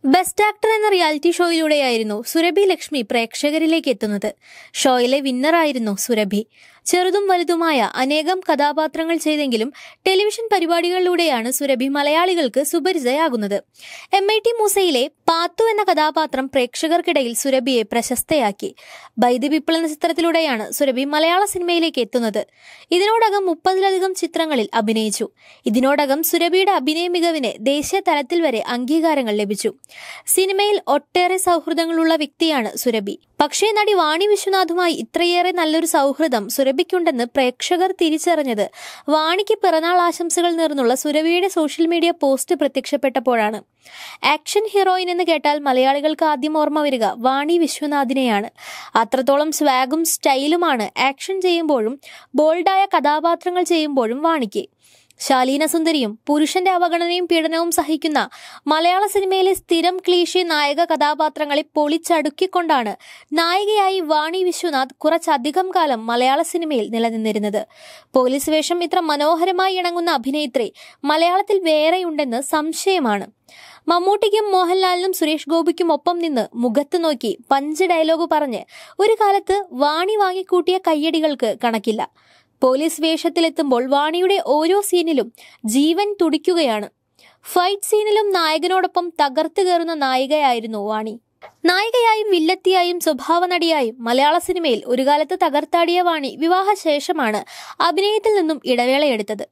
Best actor എന്ന reality ഷോയിലൂടെയായിരുന്നു സുരഭി ലക്ഷ്മി പ്രേക്ഷകരിലേക്ക് എത്തുന്നത്. ഷോയിലെ വിന്നറായിരുന്നു സുരഭി. ചെറുതും വലുതുമായ അനേകം കഥാപാത്രങ്ങൾ ചെയ്തെങ്കിലും ടെലിവിഷൻ പരിപാടികളിലൂടെയാണ് സുരഭി മലയാളികൾക്ക് സുപരിചിതയാകുന്നത്. MIT മൂസയിലെ പാത്തു എന്ന കഥാപാത്രം പ്രേക്ഷകർക്കിടയിൽ സുരഭിയെ പ്രശസ്തയാക്കി. ബൈ ദി പീപ്പിൾ എന്ന ചിത്രത്തിലൂടെയാണ് സുരഭി മലയാള സിനിമയിലേക്ക് എത്തുന്നത്. ഇതിനോടകം 30-ലധികം ചിത്രങ്ങളിൽ അഭിനയിച്ചു. ഇതിനോടകം സുരഭിയുടെ അഭിനയ മികവിന് ദേശീയ തലത്തിൽ വരെ അംഗീകാരങ്ങൾ ലഭിച്ചു. സിനിമയിൽ ഒട്ടേറെ സൗഹൃദങ്ങളുള്ള വ്യക്തിയാണ് സുരഭി. പക്ഷേ നടി വാണി വിശ്വനാഥുമായി ഇത്രയേറെ നല്ലൊരു സൗഹൃദം സുരഭിക്കുണ്ടെന്ന് പ്രേക്ഷകർ തിരിച്ചറിഞ്ഞത് വാണിക്ക് പിറന്നാൾ ആശംസകൾ നേർന്നുള്ള സുരഭിയുടെ സോഷ്യൽ മീഡിയ പോസ്റ്റ് പ്രത്യക്ഷപ്പെട്ടപ്പോഴാണ്. ആക്ഷൻ ഹീറോയിൻ എന്ന് കേട്ടാൽ മലയാളികൾക്ക് ആദ്യം ഓർമ്മ വരിക വാണി വിശ്വനാഥിനെയാണ്. അത്രത്തോളം സ്വാഗും സ്റ്റൈലുമാണ് ആക്ഷൻ ചെയ്യുമ്പോഴും ബോൾഡായ കഥാപാത്രങ്ങൾ ചെയ്യുമ്പോഴും വാണിക്ക്. ശാലീനസുന്ദരിയും പുരുഷന്റെ അവഗണനയും പീഡനവും സഹിക്കുന്ന മലയാള സിനിമയിലെ സ്ഥിരം ക്ലീഷേ നായക കഥാപാത്രങ്ങളെ പൊളിച്ചടുക്കിക്കൊണ്ടാണ് നായികയായി വാണി വിശ്വനാഥ് കുറച്ചധികം കാലം മലയാള സിനിമയിൽ നിലനിന്നിരുന്നത്. പോലീസ് വേഷം ഇത്ര മനോഹരമായി ഇണങ്ങുന്ന അഭിനേത്രി മലയാളത്തിൽ വേറെയുണ്ടെന്ന് സംശയമാണ്. മമ്മൂട്ടിക്കും മോഹൻലാലിനും സുരേഷ് ഗോപിക്കും ഒപ്പം നിന്ന് മുഖത്ത് നോക്കി പഞ്ച് ഡയലോഗ് പറഞ്ഞ് ഒരു കാലത്ത് വാണി വാങ്ങിക്കൂട്ടിയ കയ്യടികൾക്ക് കണക്കില്ല. പോലീസ് വേഷത്തിലെത്തുമ്പോൾ വാണിയുടെ ഓരോ സീനിലും ജീവൻ തുടിക്കുകയാണ്. ഫൈറ്റ് സീനിലും നായകനോടൊപ്പം തകർത്ത് കയറുന്ന നായികയായിരുന്നു വാണി. നായികയായും വില്ലത്തിയായും സ്വഭാവ നടിയായും മലയാള സിനിമയിൽ ഒരു കാലത്ത് തകർത്താടിയ വാണി വിവാഹശേഷമാണ് അഭിനയത്തിൽ നിന്നും ഇടവേളയെടുത്തത്.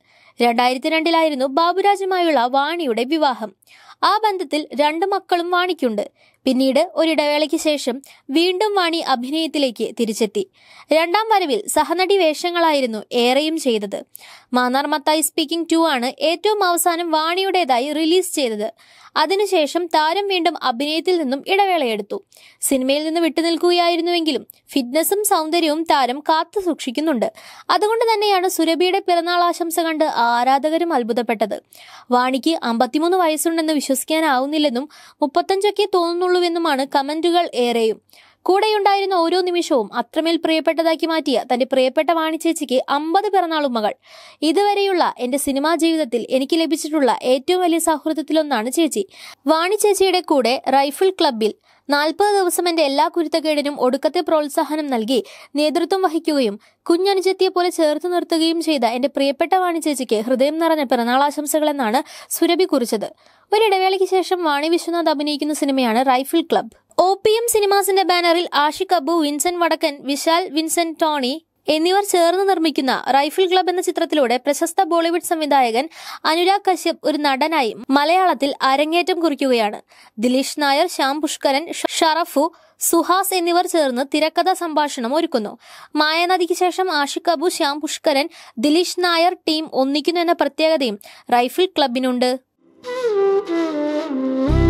2002 ബാബുരാജുമായുള്ള വാണിയുടെ വിവാഹം. ആ ബന്ധത്തിൽ 2 മക്കളും വാണിക്കുണ്ട്. പിന്നീട് ഒരിടവേളയ്ക്ക് ശേഷം വീണ്ടും വാണി അഭിനയത്തിലേക്ക് തിരിച്ചെത്തി. 2ാം വരവിൽ സഹനടി വേഷങ്ങളായിരുന്നു ഏറെയും ചെയ്തത്. മാന്നാർ മത്തായി സ്പീക്കിംഗ് 2 ആണ് ഏറ്റവും അവസാനം വാണിയുടേതായി റിലീസ് ചെയ്തത്. അതിനുശേഷം താരം വീണ്ടും അഭിനയത്തിൽ നിന്നും ഇടവേളയെടുത്തു. സിനിമയിൽ നിന്ന് വിട്ടുനിൽക്കുകയായിരുന്നുവെങ്കിലും ഫിറ്റ്നസും സൗന്ദര്യവും താരം കാത്തു സൂക്ഷിക്കുന്നുണ്ട്. അതുകൊണ്ട് തന്നെയാണ് സുരഭിയുടെ പിറന്നാൾ ആശംസ കണ്ട് ആരാധകരും അത്ഭുതപ്പെട്ടത്. വാണിക്ക് 53 വയസ്സുണ്ടെന്ന് വിശ്വസിക്കാനാവുന്നില്ലെന്നും 35 തോന്നുന്നുള്ളൂവെന്നുമാണ് കമന്റുകൾ ഏറെയും. കൂടെയുണ്ടായിരുന്ന ഓരോ നിമിഷവും അത്രമേൽ പ്രിയപ്പെട്ടതാക്കി മാറ്റിയ തന്റെ പ്രിയപ്പെട്ട വാണി ചേച്ചിക്ക് 50 പിറന്നാളും മകൾ. ഇതുവരെയുള്ള എന്റെ സിനിമാ ജീവിതത്തിൽ എനിക്ക് ലഭിച്ചിട്ടുള്ള ഏറ്റവും വലിയ സൗഹൃദത്തിലൊന്നാണ് ചേച്ചി. വാണി ചേച്ചിയുടെ കൂടെ റൈഫിൾ ക്ലബ്ബിൽ 40 ദിവസം എന്റെ എല്ലാ കുരുത്തക്കേടിനും ഒടുക്കത്തെ പ്രോത്സാഹനം നൽകി നേതൃത്വം വഹിക്കുകയും കുഞ്ഞനുജത്തിയെ പോലെ ചേർത്ത് നിർത്തുകയും ചെയ്ത എന്റെ പ്രിയപ്പെട്ട വാണി ചേച്ചിക്ക് ഹൃദയം നിറഞ്ഞ പിറന്നാളാശംസകൾ എന്നാണ് സുരഭി കുറിച്ചത്. ഒരിടവേളയ്ക്ക് ശേഷം വാണി വിശ്വനാഥ് അഭിനയിക്കുന്ന സിനിമയാണ് റൈഫിൾ ക്ലബ്ബ്. OPM സിനിമാസിന്റെ ബാനറിൽ ആഷിഖ് അബു, വിൻസെന്റ് വടക്കൻ, വിശാൽ വിൻസെന്റ് ടോണി എന്നിവർ ചേർന്ന് നിർമ്മിക്കുന്ന റൈഫിൾ ക്ലബ്ബ് എന്ന ചിത്രത്തിലൂടെ പ്രശസ്ത ബോളിവുഡ് സംവിധായകൻ അനുരാഗ് കശ്യപ് ഒരു നടനായി മലയാളത്തിൽ അരങ്ങേറ്റം കുറിക്കുകയാണ്. ദിലീഷ് നായർ, ശ്യാം പുഷ്കരൻ, ഷറഫു, സുഹാസ് എന്നിവർ ചേർന്ന് തിരക്കഥാ സംഭാഷണം ഒരുക്കുന്നു. മായാനദിക്ക് ശേഷം ആഷിഖ് അബു, ശ്യാം പുഷ്കരൻ, ദിലീഷ് നായർ ടീം ഒന്നിക്കുന്നു എന്ന പ്രത്യേകതയും റൈഫിൾ ക്ലബിനുണ്ട്.